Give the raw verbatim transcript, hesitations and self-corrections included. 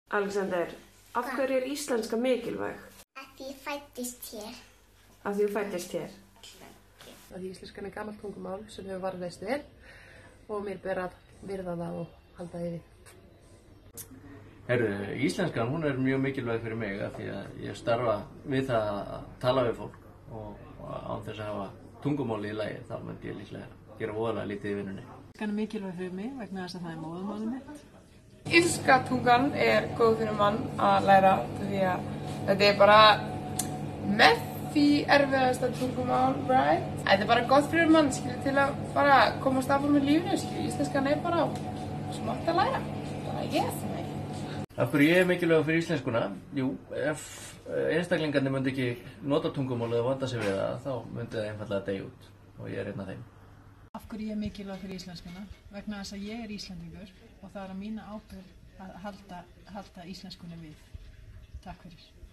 Alexander, af hverju er íslenska mikilvæg? Af því ég fæddist hér. Af því þú fæddist hér? Af því íslenskan er gamalt tungumál sem hefur varðveist vel og mér ber að virða það og halda því við. Herru, íslenskan hún er mjög mikilvæg fyrir mig af því að ég starfa við það að tala við fólk og, og án þess að hafa tungumáli í lagi þá myndi ég líklega gera voðalega lítið í vinnunni. Íslenskan er mikilvæg fyrir mig vegna þess að það er móðurmálið mitt. Íslenska tungan er góð fyrir mann að læra því að þetta er bara með því erfiðasta tungumál, right? Þetta er bara gott fyrir mann, skilur, til að bara komast áfram með lífinu, skilur. Íslenskan er bara smátt að læra. Bara yes, nei. Af hverju ég er mikilvægur fyrir íslenskuna? Jú, ef einstaklingarnir myndi ekki nota tungumálið og vanda sig við það, þá myndi það einfaldlega deyja út og ég er einn af þeim. Af hverju ég er mikilvæg fyrir íslenskuna? Vegna þess að ég er Íslendingur og það er að mína ábyrgð að halda, halda íslenskunni við. Takk fyrir.